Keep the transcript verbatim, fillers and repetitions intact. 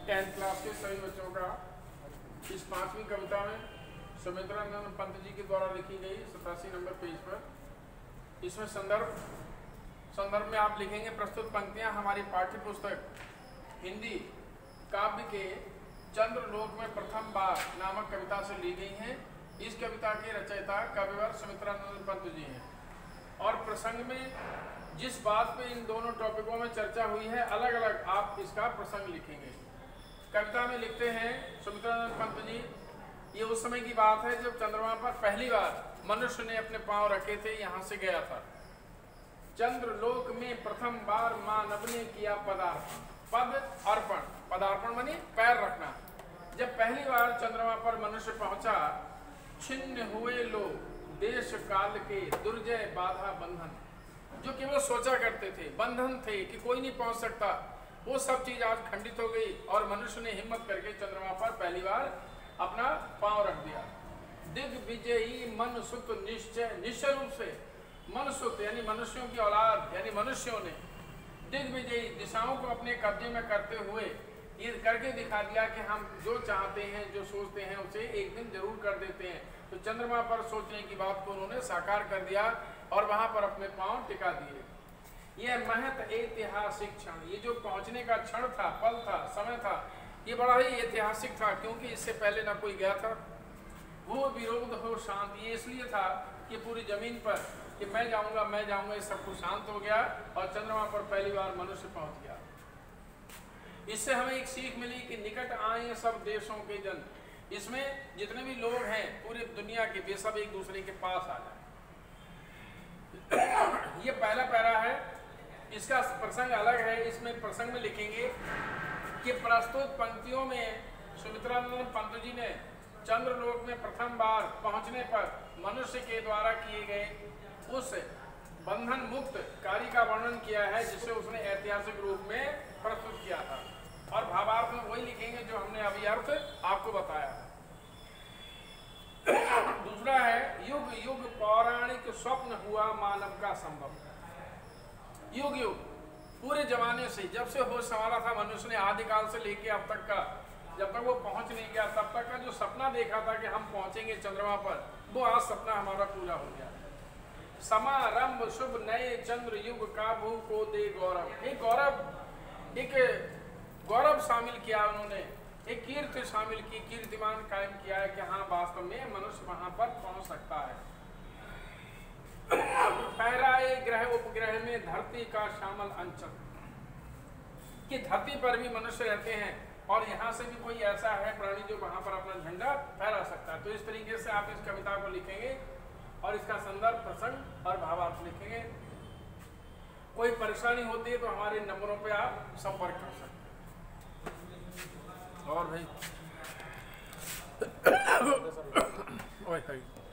Tenth class के सभी बच्चों का इस पांचवी कविता में सुमित्रानंद पंत जी के द्वारा लिखी गई सतासी नंबर पेज पर इसमें संदर्भ संदर्भ में आप लिखेंगे प्रस्तुत पंक्तियां हमारी पाठ्य पुस्तक हिंदी काव्य के चंद्रलोक में प्रथम बार नामक कविता से ली गई हैं। इस कविता के रचयिता कविवर सुमित्रानंद पंत जी हैं और प्रसंग में जिस बात पे इन दोनों टॉपिकों में चर्चा हुई है अलग अलग आप इसका प्रसंग लिखेंगे। कविता में लिखते हैं सुमित्रानंद पंत जी, ये उस समय की बात है जब चंद्रमा पर पहली बार मनुष्य ने अपने पांव रखे थे, यहाँ से गया था। चंद्रलोक में प्रथम बार मानव ने किया पदार्पण। पद अर्पण, पदार्पण माने पैर रखना। जब पहली बार चंद्रमा पर मनुष्य पहुंचा, छिन्न हुए लोग देश काल के दुर्जय बाधा बंधन, जो कि वो सोचा करते थे बंधन थे कि कोई नहीं पहुंच सकता, वो सब चीज आज खंडित हो गई और मनुष्य ने हिम्मत करके चंद्रमा पर पहली बार अपना पांव रख दिया। दिग्विजयी मन सुत निश्चय, निश्चय रूप से मन सुत यानी मनुष्यों की औलाद यानी मनुष्यों ने दिग्विजयी दिशाओं को अपने कब्जे में करते हुए ये करके दिखा दिया कि हम जो चाहते हैं जो सोचते हैं उसे एक दिन जरूर कर देते हैं। तो चंद्रमा पर सोचने की बात को उन्होंने साकार कर दिया और वहां पर अपने पांव टिका दिए। यह महत ऐतिहासिक क्षण, ये जो पहुंचने का क्षण था, पल था, समय था, ये बड़ा ही ऐतिहासिक था क्योंकि इससे पहले ना कोई गया था। वो विरोध हो शांत, ये इसलिए था कि पूरी जमीन पर कि मैं जाऊंगा मैं जाऊंगा ये सब कुछ शांत हो गया और चंद्रमा पर पहली बार मनुष्य पहुंच गया। इससे हमें एक सीख मिली कि निकट आए सब देशों के जन, इसमें जितने भी लोग हैं पूरी दुनिया के वे सब एक दूसरे के पास आ जाए। ये पहला पैरा है, इसका प्रसंग अलग है। इसमें प्रसंग में लिखेंगे कि प्रस्तुत पंक्तियों में सुमित्रानंद पंत जी ने चंद्रलोक में प्रथम बार पहुंचने पर मनुष्य के द्वारा किए गए उस बंधन मुक्त कार्य का वर्णन किया है जिसे उसने ऐतिहासिक रूप में प्रस्तुत किया था और भावार्थ में वही लिखेंगे जो हमने अभी अर्थ आपको बताया है। दूसरा है युग युग पौराणिक स्वप्न हुआ मानव का संभव। युग युग पूरे जमाने से जब से होश संभाला था मनुष्य ने आदिकाल से लेके अब तक का, जब तक वो पहुंच नहीं गया तब तक का जो सपना देखा था कि हम पहुंचेंगे चंद्रमा पर, वो आज सपना हमारा पूरा हो गया। समारंभ शुभ नए चंद्र युग का भू को दे गौरव। एक गौरव एक गौरव शामिल किया उन्होंने, एक कीर्ति शामिल की, कीर्तिमान कायम किया है कि हाँ वास्तव में मनुष्य वहां पर पहुंच सकता है। पैराए ग्रह उपग्रह में धरती का शामिल अंचल, कि धरती पर भी मनुष्य रहते हैं और यहाँ से भी कोई ऐसा है प्राणी जो वहां पर अपना झंडा फहरा सकता है। तो इस तरीके से आप इस कविता को लिखेंगे और इसका संदर्भ प्रसंग और भावार्थ लिखेंगे। कोई परेशानी होती है तो हमारे नंबरों पे आप संपर्क कर सकते हैं। और भाई